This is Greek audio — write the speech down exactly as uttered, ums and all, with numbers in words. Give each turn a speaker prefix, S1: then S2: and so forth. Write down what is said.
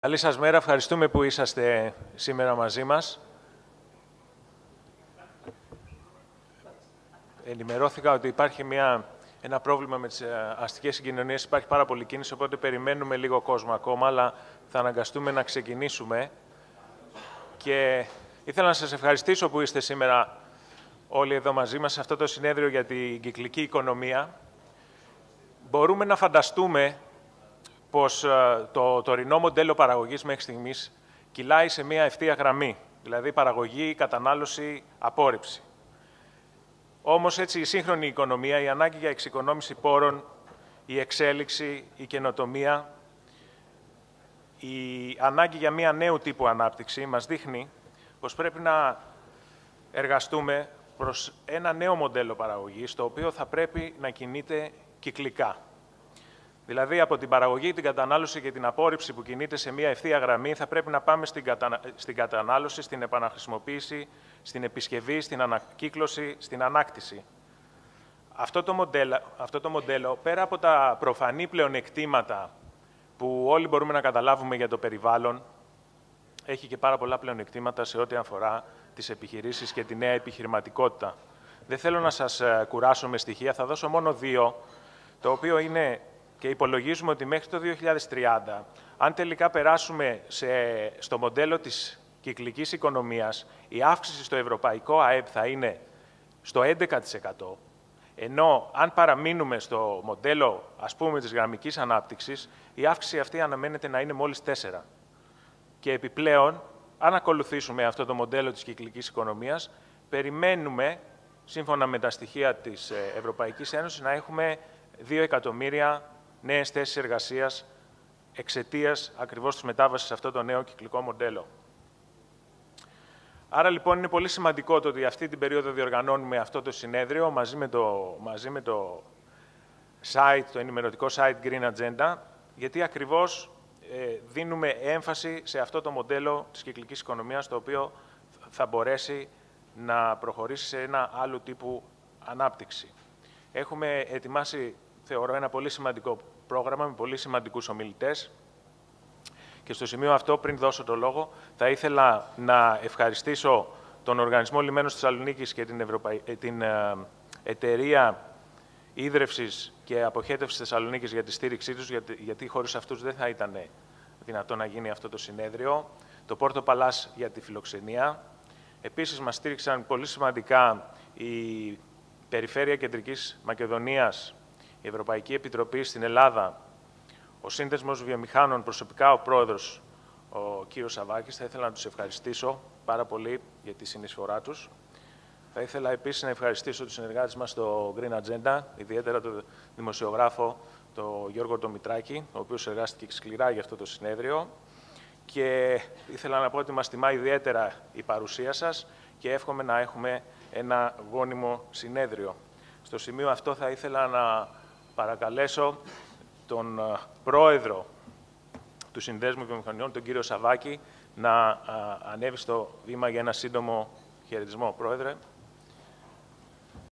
S1: Καλή σας μέρα. Ευχαριστούμε που είσαστε σήμερα μαζί μας. Ενημερώθηκα ότι υπάρχει μια, ένα πρόβλημα με τις αστικές συγκοινωνίες. Υπάρχει πάρα πολύ κίνηση, οπότε περιμένουμε λίγο κόσμο ακόμα, αλλά θα αναγκαστούμε να ξεκινήσουμε. Και ήθελα να σας ευχαριστήσω που είστε σήμερα όλοι εδώ μαζί μας σε αυτό το συνέδριο για την κυκλική οικονομία. Μπορούμε να φανταστούμε πως το τωρινό μοντέλο παραγωγής μέχρι στιγμής κυλάει σε μια ευθεία γραμμή, δηλαδή παραγωγή, κατανάλωση, απόρριψη. Όμως έτσι η σύγχρονη οικονομία, η ανάγκη για εξοικονόμηση πόρων, η εξέλιξη, η καινοτομία, η ανάγκη για μια νέου τύπου ανάπτυξη μας δείχνει πως πρέπει να εργαστούμε προς ένα νέο μοντέλο παραγωγής, το οποίο θα πρέπει να κινείται κυκλικά. Δηλαδή, από την παραγωγή, την κατανάλωση και την απόρριψη που κινείται σε μια ευθεία γραμμή, θα πρέπει να πάμε στην, κατα... στην κατανάλωση, στην επαναχρησιμοποίηση, στην επισκευή, στην ανακύκλωση, στην ανάκτηση. Αυτό το μοντέλο, αυτό το μοντέλο, πέρα από τα προφανή πλεονεκτήματα που όλοι μπορούμε να καταλάβουμε για το περιβάλλον, έχει και πάρα πολλά πλεονεκτήματα σε ό,τι αφορά τις επιχειρήσεις και τη νέα επιχειρηματικότητα. Δεν θέλω να σας κουράσω με στοιχεία, θα δώσω μόνο δύο, το οποίο είναι... Και υπολογίζουμε ότι μέχρι το δύο χιλιάδες τριάντα, αν τελικά περάσουμε σε, στο μοντέλο της κυκλικής οικονομίας, η αύξηση στο ευρωπαϊκό ΑΕΠ θα είναι στο έντεκα τοις εκατό, ενώ αν παραμείνουμε στο μοντέλο, ας πούμε, της γραμμικής ανάπτυξης, η αύξηση αυτή αναμένεται να είναι μόλις τέσσερα τοις εκατό. Και επιπλέον, αν ακολουθήσουμε αυτό το μοντέλο της κυκλικής οικονομίας, περιμένουμε, σύμφωνα με τα στοιχεία της Ευρωπαϊκής Ένωσης, να έχουμε δύο εκατομμύρια νέες θέσεις εργασίας εξαιτίας ακριβώς της μετάβασης σε αυτό το νέο κυκλικό μοντέλο. Άρα, λοιπόν, είναι πολύ σημαντικό το ότι αυτή την περίοδο διοργανώνουμε αυτό το συνέδριο μαζί με το, μαζί με το site, το ενημερωτικό site Green Agenda, γιατί ακριβώς ε, δίνουμε έμφαση σε αυτό το μοντέλο της κυκλικής οικονομίας, το οποίο θα μπορέσει να προχωρήσει σε ένα άλλο τύπου ανάπτυξη. Έχουμε ετοιμάσει, θεωρώ, ένα πολύ σημαντικό πρόγραμμα με πολύ σημαντικούς ομιλητές. Και στο σημείο αυτό, πριν δώσω το λόγο, θα ήθελα να ευχαριστήσω τον Οργανισμό Λιμένος Θεσσαλονίκης και την, Ευρωπαϊ... την Εταιρεία Ίδρευσης και Αποχέτευσης Θεσσαλονίκης για τη στήριξή τους, γιατί, γιατί χωρίς αυτούς δεν θα ήταν δυνατό να γίνει αυτό το συνέδριο. Το Πόρτο Παλάς για τη φιλοξενία. Επίσης, μας στήριξαν πολύ σημαντικά η Περιφέρεια Κεντρικής Μακεδονίας, η Ευρωπαϊκή Επιτροπή στην Ελλάδα, ο Σύνδεσμος Βιομηχάνων, προσωπικά ο πρόεδρος, ο κύριος Σαββάκης. Θα ήθελα να τους ευχαριστήσω πάρα πολύ για τη συνεισφορά τους. Θα ήθελα επίσης να ευχαριστήσω τους συνεργάτες μας στο Green Agenda, ιδιαίτερα τον δημοσιογράφο, τον Γιώργο Τομητράκη, ο οποίος εργάστηκε σκληρά για αυτό το συνέδριο. Και ήθελα να πω ότι μας τιμά ιδιαίτερα η παρουσία σας και εύχομαι να έχουμε ένα γόνιμο συνέδριο. Στο σημείο αυτό θα ήθελα να παρακαλέσω τον πρόεδρο του Συνδέσμου Βιομηχανιών, τον κύριο Σαββάκη, να ανέβει στο βήμα για ένα σύντομο χαιρετισμό. Πρόεδρε.